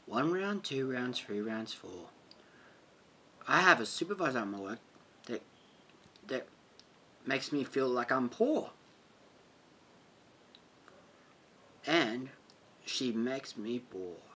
1 round, 2 rounds, 3 rounds, 4. I have a supervisor at my work that makes me feel like I'm poor. And she makes me bored.